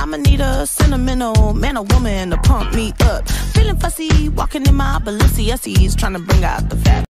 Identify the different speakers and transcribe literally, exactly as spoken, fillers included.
Speaker 1: I'ma need a sentimental man or woman to pump me up. Feeling fussy, walking in my Balenciennes, trying to bring out the fat.